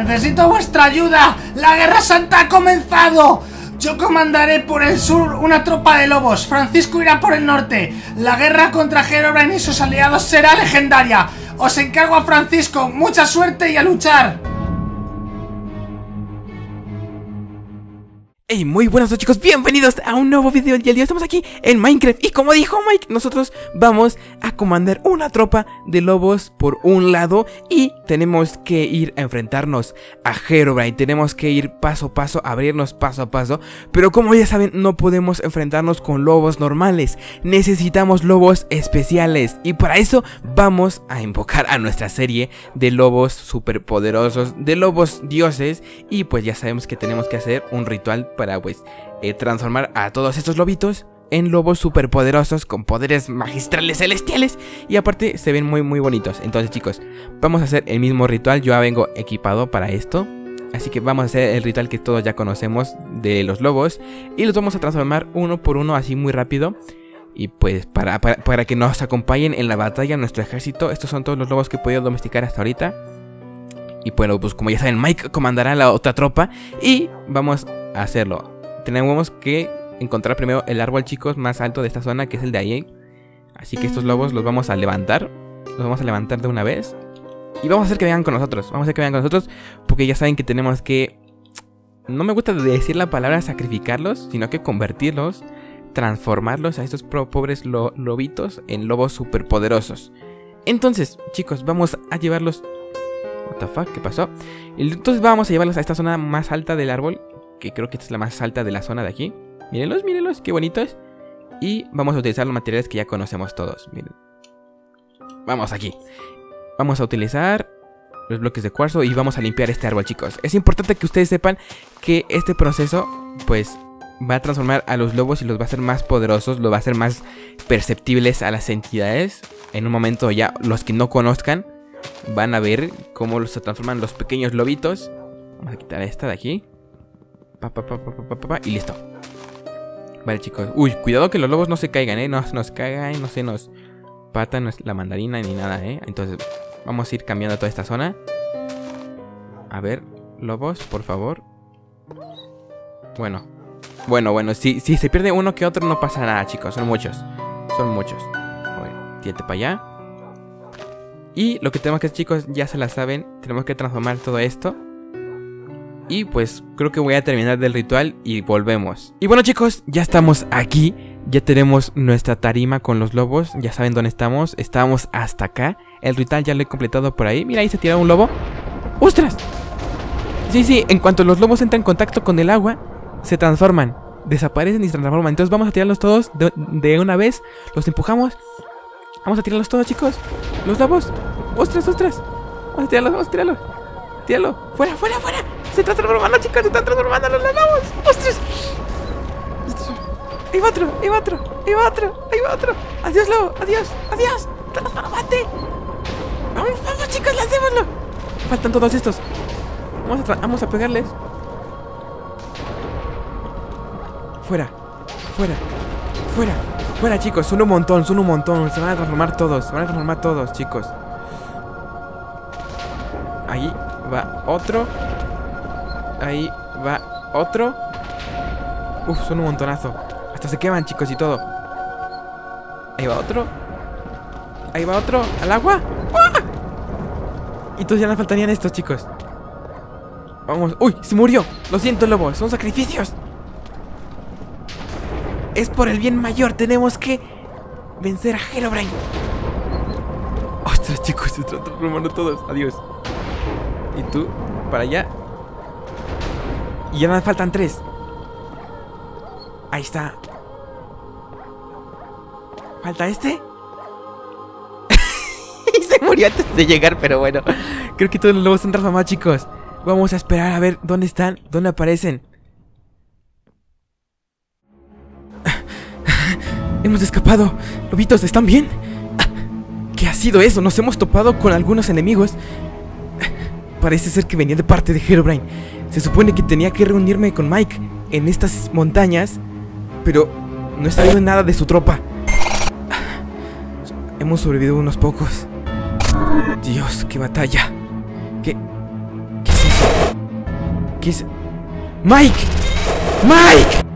Necesito vuestra ayuda. La Guerra Santa ha comenzado. Yo comandaré por el sur una tropa de lobos. Francisco irá por el norte. La guerra contra Herobrine y sus aliados será legendaria. Os encargo a Francisco. Mucha suerte y a luchar. Hey, muy buenas chicos, bienvenidos a un nuevo video. Y el día estamos aquí en Minecraft. Y como dijo Mike, nosotros vamos a comandar una tropa de lobos por un lado. Y tenemos que ir a enfrentarnos a Herobrine. Tenemos que ir paso a paso, abrirnos paso a paso. Pero como ya saben, no podemos enfrentarnos con lobos normales. Necesitamos lobos especiales. Y para eso vamos a invocar a nuestra serie de lobos superpoderosos, de lobos dioses. Y pues ya sabemos que tenemos que hacer un ritual para pues transformar a todos estos lobitos en lobos superpoderosos con poderes magistrales celestiales. Y aparte se ven muy bonitos. Entonces chicos, vamos a hacer el mismo ritual. Yo ya vengo equipado para esto, así que vamos a hacer el ritual que todos ya conocemos de los lobos. Y los vamos a transformar uno por uno así muy rápido. Y pues para que nos acompañen en la batalla nuestro ejército. Estos son todos los lobos que he podido domesticar hasta ahorita. Y bueno, pues como ya saben, Mike comandará la otra tropa. Y vamos a hacerlo. Tenemos que encontrar primero el árbol, chicos, más alto de esta zona, que es el de ahí. Así que estos lobos los vamos a levantar. Los vamos a levantar de una vez. Y vamos a hacer que vengan con nosotros. Vamos a hacer que vengan con nosotros, porque ya saben que tenemos que... No me gusta decir la palabra sacrificarlos, sino que convertirlos, transformarlos a estos pobres lobitos en lobos superpoderosos. Entonces, chicos, vamos a llevarlos... What the fuck, ¿qué pasó? Entonces vamos a llevarlos a esta zona más alta del árbol, que creo que esta es la más alta de la zona de aquí. Mírenlos, mírenlos, qué bonitos. Y vamos a utilizar los materiales que ya conocemos todos. Miren. Vamos aquí. Vamos a utilizar los bloques de cuarzo y vamos a limpiar este árbol, chicos. Es importante que ustedes sepan que este proceso, pues, va a transformar a los lobos y los va a hacer más poderosos, los va a hacer más perceptibles a las entidades. En un momento ya los que no conozcan van a ver cómo se transforman los pequeños lobitos. Vamos a quitar esta de aquí. Y listo. Vale, chicos. Uy, cuidado que los lobos no se caigan, no se nos caigan, no se nos patan la mandarina ni nada, Entonces vamos a ir cambiando toda esta zona. A ver, lobos, por favor. Bueno, si se pierde uno que otro no pasa nada, chicos. Son muchos. Son muchos. Bueno, tírate para allá. Y lo que tenemos que hacer, chicos, ya se la saben. Tenemos que transformar todo esto. Y pues creo que voy a terminar del ritual y volvemos. Y bueno, chicos, ya estamos aquí. Ya tenemos nuestra tarima con los lobos. Ya saben dónde estamos. Estamos hasta acá. El ritual ya lo he completado por ahí. Mira, ahí se tira un lobo. ¡Ostras! Sí, en cuanto los lobos entran en contacto con el agua, se transforman. Desaparecen y se transforman. Entonces vamos a tirarlos todos de una vez. Los empujamos. Vamos a tirarlos todos, chicos. Los lobos. ¡Ostras! Vamos a tirarlos, Tíralo. ¡Fuera! Se están transformando, chicos, se están transformando los lobos. ¡Ostras! Ahí va otro. Adiós, lobo, adiós. Transformate. Vamos, chicos, lancémoslo. Faltan todos estos. Vamos a pegarles. Fuera, chicos, son un montón. Se van a transformar todos, chicos. Ahí va otro. Uf, son un montonazo. Hasta se queman, chicos, y todo. Ahí va otro. ¿Al agua? ¡Ah! Y entonces ya nos faltarían estos, chicos. Vamos. ¡Uy! Se murió. Lo siento, lobo. Son sacrificios. Es por el bien mayor. Tenemos que vencer a Herobrine. Ostras, chicos, se están transformando todos. Adiós. Y tú, para allá. Y ya nos faltan 3. Ahí está. ¿Falta este? Y se murió antes de llegar, pero bueno. Creo que todos los lobos están transformados, chicos. Vamos a esperar a ver dónde están, dónde aparecen. Hemos escapado. Lobitos, ¿están bien? ¿Qué ha sido eso? Nos hemos topado con algunos enemigos. Parece ser que venía de parte de Herobrine. Se supone que tenía que reunirme con Mike en estas montañas, pero no he sabido nada de su tropa. Hemos sobrevivido unos pocos. Dios, qué batalla. ¿Qué es eso? ¿Qué es? ¡Mike! ¡Mike!